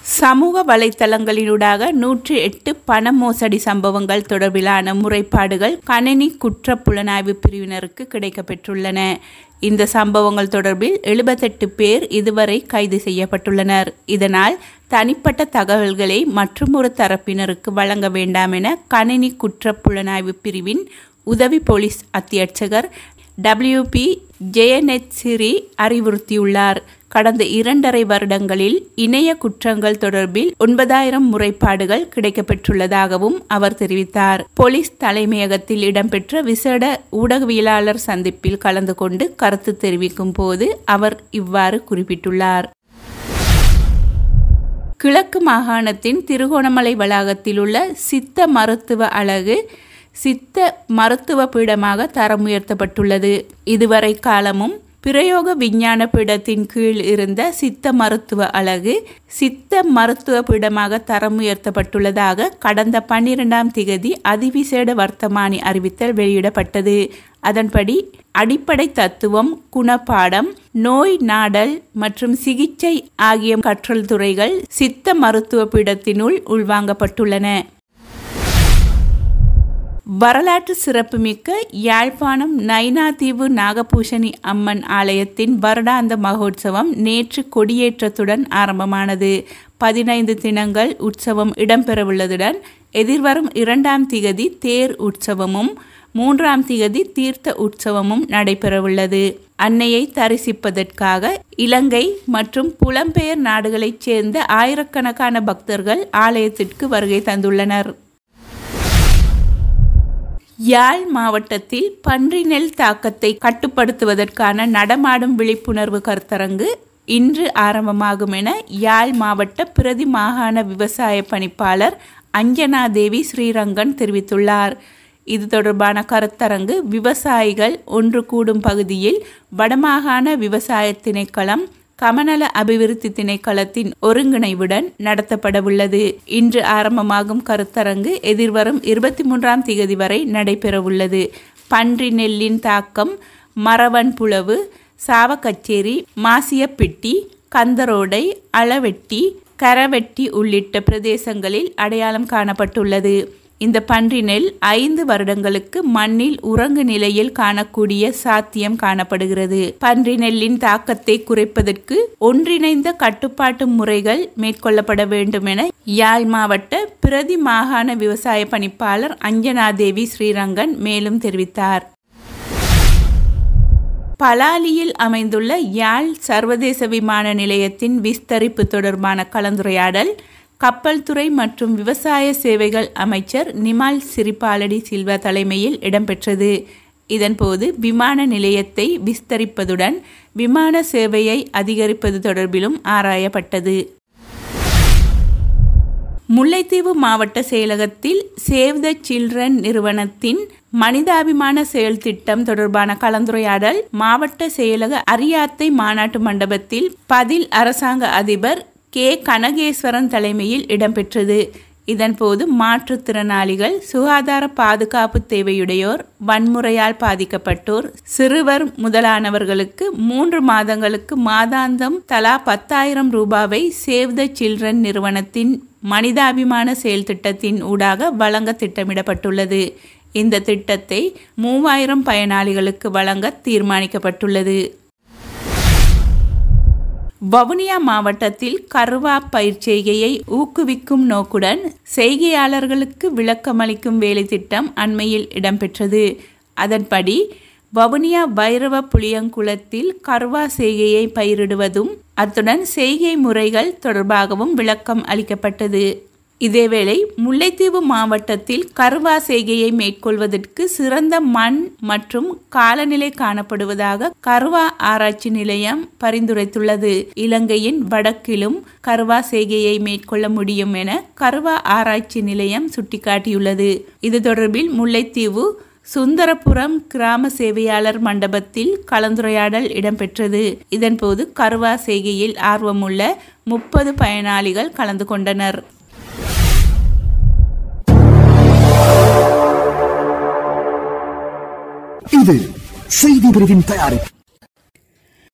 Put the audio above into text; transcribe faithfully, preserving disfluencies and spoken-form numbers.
சமூக வலைத்தளங்களினூடாக நூற்றி எட்டு பண மோசடி சம்பவங்கள் தொடர்பிலான முறைப்பாடுகள் கணினி குற்ற புலனாய்வு பிரிவினருக்கு கிடைக்கப்பெற்றுள்ளன. இந்த சம்பவங்கள் தொடர்பில் எழுபத்தெட்டு பேர் இதுவரை கைது செய்யப்பட்டுள்ளனர். இதனால் தனிப்பட்ட தகவல்களை மற்றுமொரு தரப்பினருக்கு வழங்க வேண்டாம் என கணினி குற்ற புலனாய்வு பிரிவின் உதவி போலீஸ் அத்தியட்சகர் டபிள்யூ பி ஜெயநெத்சிரி அறிவுறுத்தியுள்ளார். கடந்த இரண்டரை வருடங்களில் இணைய குற்றங்கள் தொடர்பில் ஒன்பதாயிரம் முறைப்பாடுகள் கிடைக்கப்பெற்றுள்ளதாகவும் அவர் தெரிவித்தார். போலீஸ் தலைமையகத்தில் இடம்பெற்ற விசேட ஊடகவியலாளர் சந்திப்பில் கலந்து கொண்டு கருத்து தெரிவிக்கும் போது அவர் இவ்வாறு குறிப்பிட்டுள்ளார். கிழக்கு மாகாணத்தின் திருகோணமலை வளாகத்தில் உள்ள சித்த மருத்துவ அலகு சித்த மருத்துவ பீடமாக தரம் உயர்த்தப்பட்டுள்ளது. இதுவரை காலமும் பிரயோக விஞ்ஞான பீடத்தின் கீழ் இருந்த சித்த மருத்துவ அலகு சித்த மருத்துவ பீடமாக தரம் உயர்த்தப்பட்டுள்ளதாக கடந்த பன்னிரெண்டாம் திகதி அதிவிசேட வர்த்தமானி அறிவித்தல் வெளியிடப்பட்டது. அதன்படி அடிப்படை தத்துவம், குணப்பாடம், நோய் நாடல் மற்றும் சிகிச்சை ஆகிய கற்றல் துறைகள் சித்த மருத்துவ பீடத்தினுள் உள்வாங்கப்பட்டுள்ளன. வரலாற்று சிறப்புமிக்க யாழ்ப்பாணம் நைனாதீவு நாகபூஷணி அம்மன் ஆலயத்தின் வருடாந்த மகோற்சவம் நேற்று கொடியேற்றத்துடன் ஆரம்பமானது. பதினைந்து தினங்கள் உற்சவம் இடம்பெறவுள்ளதுடன் எதிர்வரும் இரண்டாம் திகதி தேர் உற்சவமும் மூன்றாம் திகதி தீர்த்த உற்சவமும் நடைபெறவுள்ளது. அன்னையை தரிசிப்பதற்காக இலங்கை மற்றும் புலம்பெயர் நாடுகளைச் சேர்ந்த ஆயிரக்கணக்கான பக்தர்கள் ஆலயத்திற்கு வருகை தந்துள்ளனர். யாழ் மாவட்டத்தில் பன்றி நெல் தாக்கத்தை கட்டுப்படுத்துவதற்கான நடமாடும் விழிப்புணர்வு கருத்தரங்கு இன்று ஆரம்பமாகும் என யாழ் மாவட்ட பிரதி மாகாண விவசாய பணிப்பாளர் அஞ்சனா தேவி ஸ்ரீரங்கன் தெரிவித்துள்ளார். இது தொடர்பான கருத்தரங்கு விவசாயிகள் ஒன்று கூடும் பகுதியில் வடமாகாண விவசாய திணைக்களம் கமநல அபிவிருத்தி திணைக்களத்தின் ஒருங்கிணைவுடன் நடத்தப்படவுள்ளது. இன்று ஆரம்பமாகும் கருத்தரங்கு எதிர்வரும் இருபத்தி மூன்றாம் திகதி வரை நடைபெறவுள்ளது. பன்றி நெல்லின் தாக்கம் மரவன் புலவு, சாவக்கச்சேரி, மாசியப்பிட்டி, கந்தரோடை, அளவெட்டி, கரவெட்டி உள்ளிட்ட பிரதேசங்களில் அடையாளம் காணப்பட்டுள்ளது. இந்த பன்றி நெல் ஐந்து வருடங்களுக்கு மண்ணில் உறங்கு நிலையில் காணக்கூடிய சாத்தியம் காணப்படுகிறது. பன்றி நெல்லின் தாக்கத்தை குறைப்பதற்கு ஒன்றிணைந்த கட்டுப்பாட்டு முறைகள் மேற்கொள்ளப்பட வேண்டும் என யாழ் மாவட்ட பிரதி மாகாண விவசாய பணிப்பாளர் அஞ்சனா தேவி ஸ்ரீரங்கன் மேலும் தெரிவித்தார். பலாலியில் அமைந்துள்ள யாழ் சர்வதேச விமான நிலையத்தின் விஸ்தரிப்பு தொடர்பான கலந்துரையாடல் கப்பல் துறை மற்றும் விவசாய சேவைகள் அமைச்சர் நிமால் சிறிபாலடி சில்வா தலைமையில் இடம்பெற்றது. இதன்போது விமான நிலையத்தை விஸ்தரிப்பதுடன் விமான சேவையை அதிகரிப்பது தொடர்பிலும் ஆராயப்பட்டது. முல்லைத்தீவு மாவட்ட செயலகத்தில் சேவ் த சில்ட்ரன் நிறுவனத்தின் மனிதாபிமான செயல் திட்டம் தொடர்பான கலந்துரையாடல் மாவட்ட செயலக அரியாத்தை மாநாட்டு மண்டபத்தில் பதில் அரசாங்க அதிபர் கே கனகேஸ்வரன் தலைமையில் இடம்பெற்றது. இதன்போது மாற்றுத்திறனாளிகள், சுகாதார பாதுகாப்பு தேவையுடையோர், வன்முறையால் பாதிக்கப்பட்டோர், சிறுவர் முதலானவர்களுக்கு மூன்று மாதங்களுக்கு மாதாந்தம் தலா பத்தாயிரம் ரூபாவை சேவ் த சில்ட்ரன் நிறுவனத்தின் மனிதாபிமான செயல் திட்டத்தின் ஊடாக வழங்க திட்டமிடப்பட்டுள்ளது. இந்த திட்டத்தை மூவாயிரம் பயனாளிகளுக்கு வழங்க தீர்மானிக்கப்பட்டுள்ளது. வவுனியா மாவட்டத்தில் கருவா பயிர் செய்கையை ஊக்குவிக்கும் நோக்குடன் செய்கையாளர்களுக்கு விளக்கமளிக்கும் வேலை திட்டம் அண்மையில் இடம்பெற்றது. அதன்படி வவுனியா வைரவ புளியங்குளத்தில் கருவா செய்கையை பயிரிடுவதும் அத்துடன் செய்கை முறைகள் தொடர்பாகவும் விளக்கம் அளிக்கப்பட்டது. இதேவேளை முல்லைத்தீவு மாவட்டத்தில் கருவா செய்கையை மேற்கொள்வதற்கு சிறந்த மண் மற்றும் காலநிலை காணப்படுவதாக கருவா ஆராய்ச்சி நிலையம் பரிந்துரைத்துள்ளது. இலங்கையின் வடக்கிலும் கருவா செய்கையை மேற்கொள்ள முடியும் என கருவா ஆராய்ச்சி நிலையம் சுட்டிக்காட்டியுள்ளது. இது தொடர்பில் முல்லைத்தீவு சுந்தரபுரம் கிராம சேவையாளர் மண்டபத்தில் கலந்துரையாடல் இடம்பெற்றது. இதன்போது கருவா செய்கையில் ஆர்வமுள்ள முப்பது பயனாளிகள் கலந்து கொண்டனர். இது செய்தி பிரிவின் தயாரிப்பு.